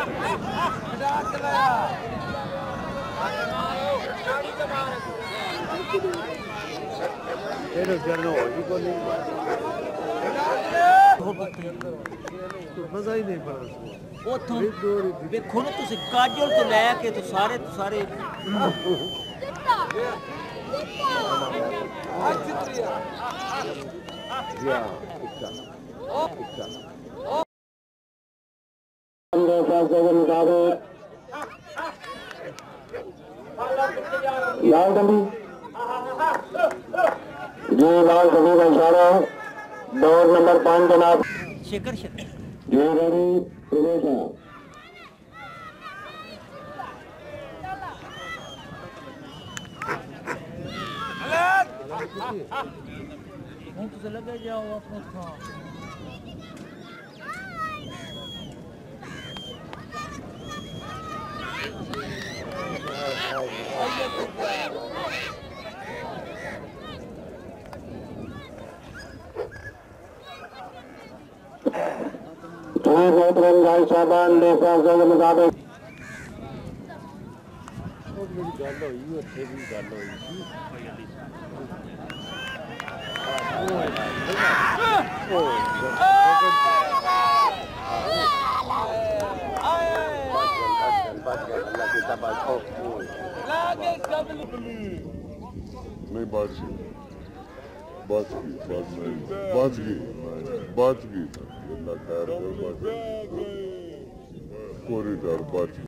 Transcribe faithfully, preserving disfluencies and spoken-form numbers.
मजा ही नहीं पड़ा उथों देखो ना तुम काजल तो लैके तो सारे तो सारे लाल डंडी जी लाल डंडी का इशारा दौर नंबर पाँच जनाब शेखर शेखर जी रेडी प्रवेश है तो लगे जाओ अपने भाई साहबान देखा के मुताबिक गल हुई उत्थे भी गल हुई नहीं बच गई बच गई बच गई बच गई अल्लाह खैर कर बच गई कोरिडोर बच